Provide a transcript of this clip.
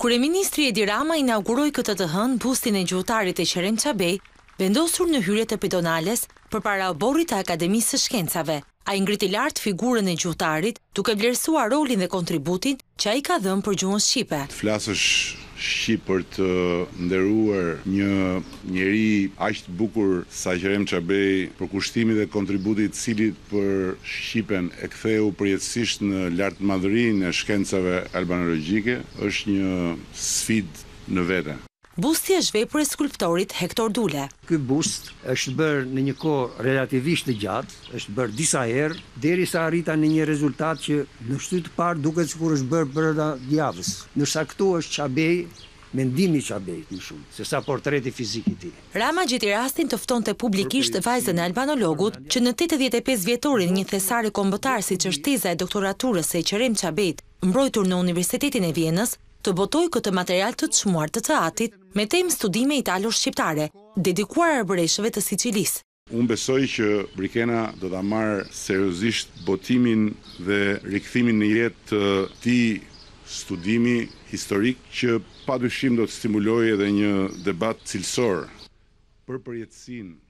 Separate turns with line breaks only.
Kryeministri Edi Rama inauguroi këtë të hënë bustin e gjuhëtarit e Qerem Çabej, vendosur në hyrje të pedonales përpara oborrit të Akademisë së Shkencave. Ai ngriti lart figurën e gjuhëtarit, duke vlerësuar rolin dhe kontributin që ai ka dhënë për gjuhën shqipe.
Flasësh shqip për të nderuar një njeri aq të bukur sa Qerem Çabej, për kushtimin dhe kontributin i cili për shqipen e ktheu përjetësisht në lartmadërinë e shkencave albanologjike, është një sfidë në vete.
Busti është vepër e skulptorit Hector Dule.
Ky bust është bërë në një kohë relativisht të gjatë, është bërë disa herë, derisa arrita në një rezultat që në shtyt të parë duket sikur është bërë brenda javës. Ndërsa këtu është Çabej, mendimi i Çabejit më shumë, sesa portreti fizik i tij.
Rama gjeti rastin të ftonte publikisht vajzën e albanologut që në 85 vjetorin një thesare kombëtar siç është teza e doktoraturës së Qerem Çabejit, mbrojtur në Universitetin e Vienës, të botoj këtë material të çmuar të teatrit me temë studime italo-shqiptare, dedikuar arboreshëve të Sicilisë.
Unë besoj që Brikena do ta marrë seriozisht botimin dhe rikthimin në jetë të këtij studimi historik që padyshim do të stimulojë edhe një debat cilësor për përjetësinë